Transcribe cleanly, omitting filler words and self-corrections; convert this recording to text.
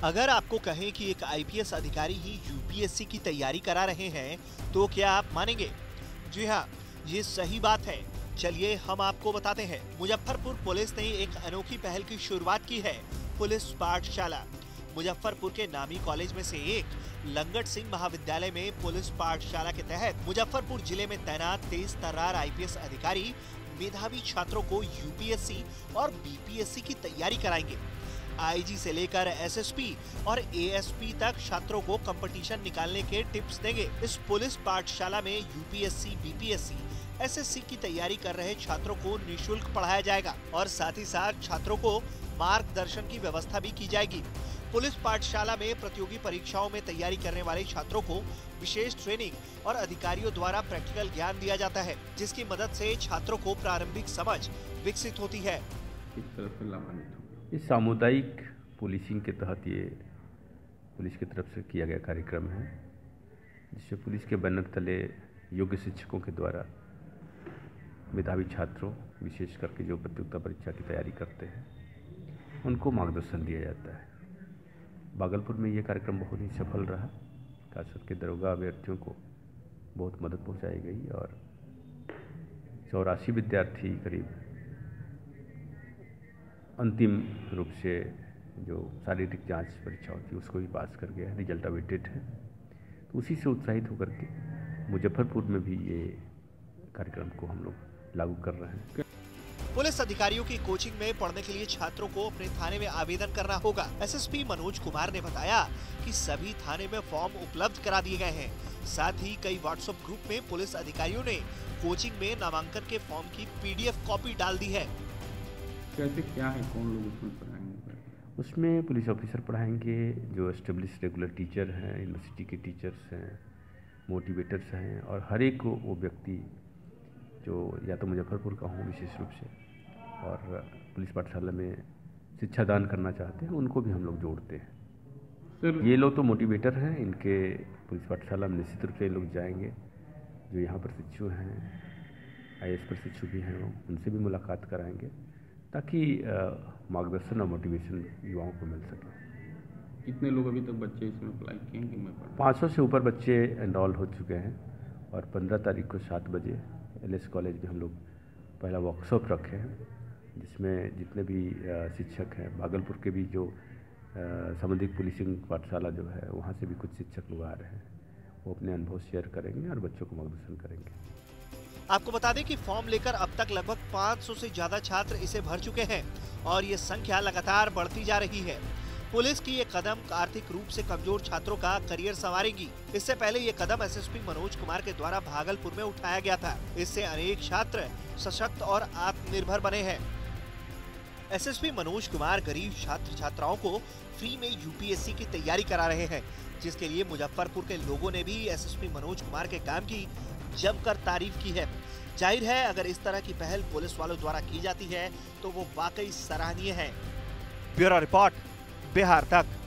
अगर आपको कहें कि एक आईपीएस अधिकारी ही यूपीएससी की तैयारी करा रहे हैं तो क्या आप मानेंगे? जी हाँ, ये सही बात है। चलिए हम आपको बताते हैं। मुजफ्फरपुर पुलिस ने एक अनोखी पहल की शुरुआत की है। पुलिस पाठशाला। मुजफ्फरपुर के नामी कॉलेज में से एक लंगट सिंह महाविद्यालय में पुलिस पाठशाला के तहत मुजफ्फरपुर जिले में तैनात तेज तर्रार आईपीएस अधिकारी मेधावी छात्रों को यूपीएससी और बीपीएससी की तैयारी कराएंगे। आईजी से लेकर एसएसपी और एएसपी तक छात्रों को कंपटीशन निकालने के टिप्स देंगे। इस पुलिस पाठशाला में यूपीएससी, बीपीएससी, एसएससी की तैयारी कर रहे छात्रों को निःशुल्क पढ़ाया जाएगा और साथ ही साथ छात्रों को मार्गदर्शन की व्यवस्था भी की जाएगी। पुलिस पाठशाला में प्रतियोगी परीक्षाओं में तैयारी करने वाले छात्रों को विशेष ट्रेनिंग और अधिकारियों द्वारा प्रैक्टिकल ज्ञान दिया जाता है, जिसकी मदद से छात्रों को प्रारंभिक समझ विकसित होती है। इस सामुदायिक पुलिसिंग के तहत ये पुलिस की तरफ से किया गया कार्यक्रम है, जिससे पुलिस के बैनर तले योग्य शिक्षकों के द्वारा मेधावी छात्रों, विशेष करके जो प्रतियोगिता परीक्षा की तैयारी करते हैं, उनको मार्गदर्शन दिया जाता है। भागलपुर में ये कार्यक्रम बहुत ही सफल रहा। खास करके दरोगा अभ्यर्थियों को बहुत मदद पहुंचाई गई और 84 विद्यार्थी करीब अंतिम रूप से जो शारीरिक जांच परीक्षा होती है उसको भी पास कर गया है, रिजल्ट अवेटेड है। तो उसी से उत्साहित होकर के मुजफ्फरपुर में भी ये कार्यक्रम को हम लोग लागू कर रहे हैं। पुलिस अधिकारियों की कोचिंग में पढ़ने के लिए छात्रों को अपने थाने में आवेदन करना होगा। एसएसपी मनोज कुमार ने बताया कि सभी थाने में फॉर्म उपलब्ध करा दिए गए हैं। साथ ही कई व्हाट्सएप ग्रुप में पुलिस अधिकारियों ने कोचिंग में नामांकन के फॉर्म की पीडीएफ कॉपी डाल दी है। कैसे क्या है, कौन लोग उसमें पढ़ाएंगे? उसमें पुलिस ऑफिसर पढ़ाएंगे, जो एस्टेब्लिश रेगुलर टीचर हैं, यूनिवर्सिटी के टीचर्स हैं, मोटिवेटर्स हैं, और हर एक वो व्यक्ति जो या तो मुजफ्फरपुर का हो विशेष रूप से और पुलिस पाठशाला में शिक्षा दान करना चाहते हैं, उनको भी हम लोग जोड़ते हैं। सर, ये लोग तो मोटिवेटर हैं, इनके पुलिस पाठशाला में निश्चित रूप से लोग जाएंगे। जो यहाँ पर शिक्षु हैं, आईएएस प्रशिक्षु भी हैं, उनसे भी मुलाकात कराएंगे ताकि मार्गदर्शन और मोटिवेशन युवाओं को मिल सके। कितने लोग अभी तक बच्चे इसमें अप्लाई किए हैं कि मैं 500 से ऊपर बच्चे एनरोल हो चुके हैं और 15 तारीख को 7 बजे एलएस कॉलेज में हम लोग पहला वर्कशॉप रखे हैं, जिसमें जितने भी शिक्षक हैं, भागलपुर के भी जो सामुदायिक पुलिसिंग पाठशाला जो है वहाँ से भी कुछ शिक्षक लोग आ रहे हैं, वो अपने अनुभव शेयर करेंगे और बच्चों को मार्गदर्शन करेंगे। आपको बता दें कि फॉर्म लेकर अब तक लगभग 500 से ज्यादा छात्र इसे भर चुके हैं और ये संख्या लगातार बढ़ती जा रही है। पुलिस की ये कदम आर्थिक रूप से कमजोर छात्रों का करियर संवारेगी। इससे पहले ये कदम एसएसपी मनोज कुमार के द्वारा भागलपुर में उठाया गया था। इससे अनेक छात्र सशक्त और आत्मनिर्भर बने हैं। एसएसपी मनोज कुमार गरीब छात्र छात्राओं को फ्री में यूपीएससी की तैयारी करा रहे हैं, जिसके लिए मुजफ्फरपुर के लोगों ने भी एसएसपी मनोज कुमार के काम की जमकर तारीफ की है। जाहिर है, अगर इस तरह की पहल पुलिस वालों द्वारा की जाती है तो वो वाकई सराहनीय है। ब्यूरो रिपोर्ट, बिहार तक।